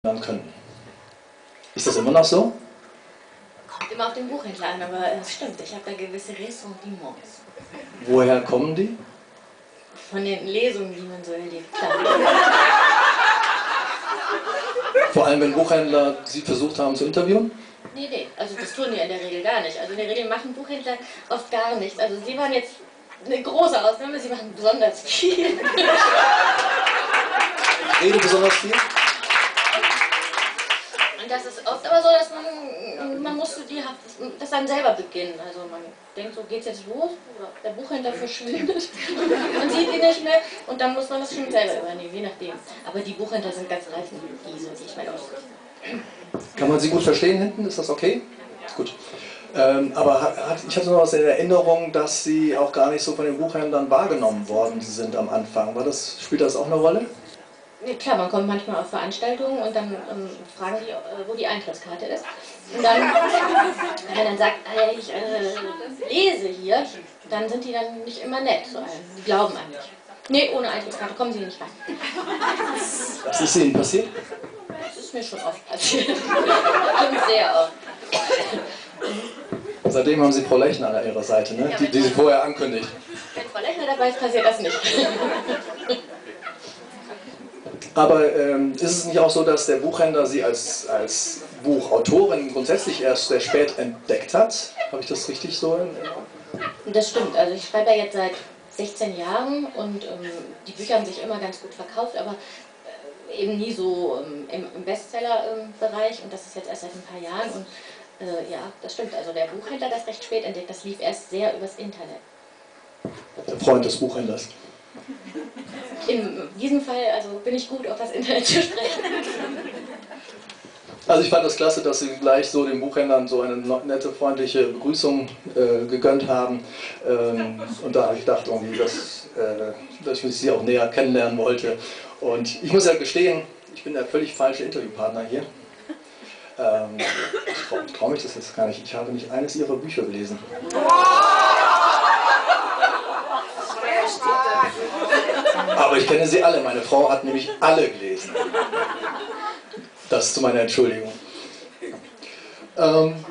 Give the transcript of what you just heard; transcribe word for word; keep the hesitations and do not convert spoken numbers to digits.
ändern können. Ist das immer noch so? Kommt immer auf den Buchhändler an, aber es stimmt, ich habe da gewisse Ressentiments. Woher kommen die? Von den Lesungen, die man so erlebt, klar. Vor allem, wenn Buchhändler Sie versucht haben zu interviewen? Nee, nee, also das tun die in der Regel gar nicht. Also in der Regel machen Buchhändler oft gar nichts. Also Sie waren jetzt eine große Ausnahme, Sie machen besonders viel. Rede besonders viel? Und das ist oft aber so, dass man, man musste die, das dann selber beginnen. Also man denkt, so geht's jetzt los, oder der Buchhändler verschwindet, man sieht ihn nicht mehr und dann muss man das schon selber übernehmen, je nachdem. Aber die Buchhändler sind ganz reif und diese, die ich meine, Kann man Sie gut verstehen hinten? Ist das okay? Gut. Ähm, aber hat, ich hatte noch was in Erinnerung, dass Sie auch gar nicht so von den Buchhändlern wahrgenommen worden sind am Anfang. War das, spielt das auch eine Rolle? Ja, klar, man kommt manchmal auf Veranstaltungen und dann ähm, fragen die, äh, wo die Eintrittskarte ist. Und dann, wenn man dann sagt, äh, ich äh, lese hier, dann sind die dann nicht immer nett zu einem. Die glauben einem nicht. Nee, ohne Eintrittskarte kommen sie nicht rein. Was ist Ihnen passiert? Das ist mir schon oft passiert. Und sehr oft. Seitdem haben Sie Frau Lechner an Ihrer Seite, ne? die, die Sie vorher ankündigt. Wenn Frau Lechner dabei ist, passiert das nicht. Aber ähm, ist es nicht auch so, dass der Buchhändler Sie als, als Buchautorin grundsätzlich erst sehr spät entdeckt hat? Habe ich das richtig so in Erinnerung? Das stimmt. Also ich schreibe ja jetzt seit sechzehn Jahren und ähm, die Bücher haben sich immer ganz gut verkauft, aber äh, eben nie so ähm, im, im Bestseller-Bereich ähm, und das ist jetzt erst seit ein paar Jahren. Und äh, ja, das stimmt. Also der Buchhändler hat das recht spät entdeckt. Das lief erst sehr übers Internet. Der Freund des Buchhändlers. In diesem Fall also bin ich gut, auf das Internet zu sprechen. Also ich fand das klasse, dass Sie gleich so den Buchhändlern so eine nette, freundliche Begrüßung äh, gegönnt haben. Ähm, und da habe ich gedacht, irgendwie, dass, äh, dass ich Sie auch näher kennenlernen wollte. Und ich muss ja gestehen, ich bin der völlig falsche Interviewpartner hier. Ähm, ich traue trau mich das jetzt gar nicht. Ich habe nicht eines Ihrer Bücher gelesen. Aber ich kenne sie alle. Meine Frau hat nämlich alle gelesen. Das zu meiner Entschuldigung. Ähm,